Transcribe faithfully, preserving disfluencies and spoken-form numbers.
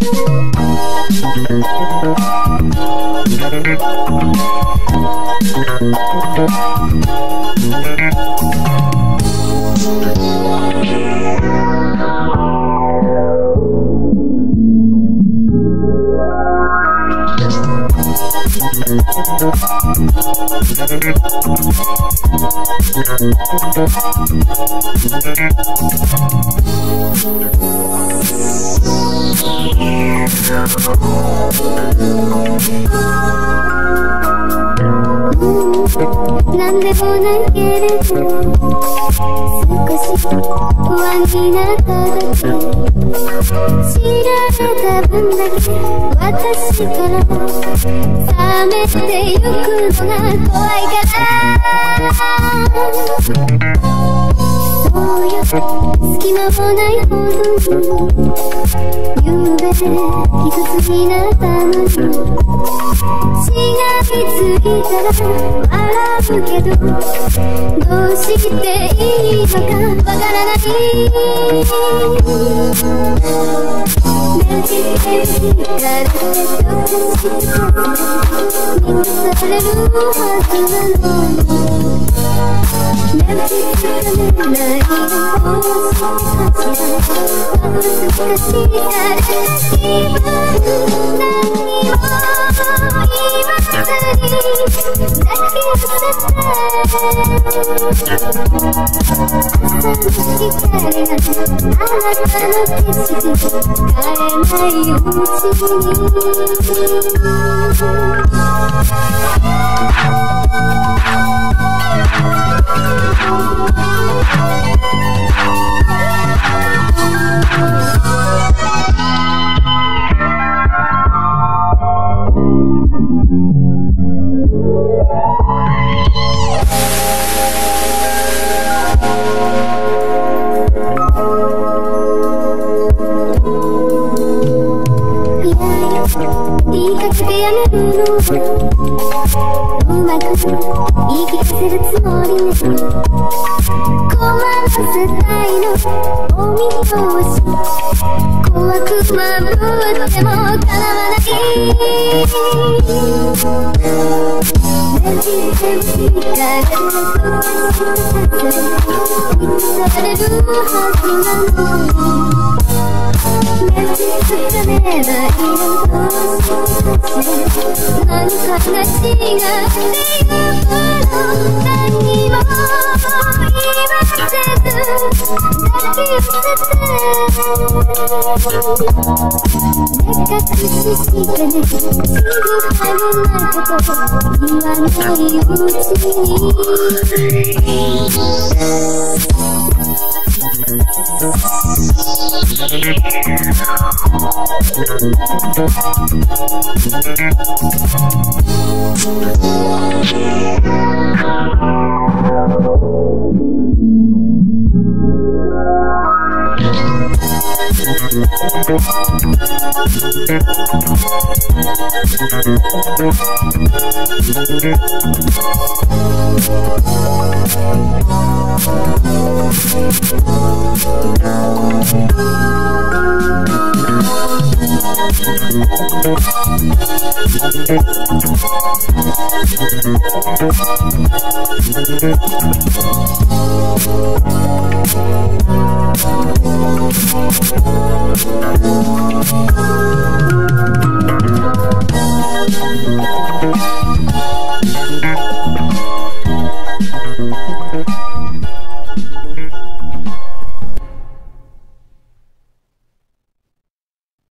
なんでもないけれど少し不安になっただけ、知られた分だけ私から冷めてゆくのが怖いからそうよ、隙間もないほどにゆうべ一つになったのにしがみついたら笑うけどどうしていいのかわからないねじれじからどうして満たされるはずなのに眠りつかめない方針たちが難しいから今何も言わずに抱き寄せて朝の光があなたの景色変えないうちに言いかけてやめるのうまく言い聞かせるつもりね困らせたいのお見通し怖くまぶっても叶わないねじれじからどうしてされるはずなのにねじつかめないのどうして何かが違ってゆくの何も言わせず抱き寄せて目隠ししてねすぐはぐなこと言わないうちに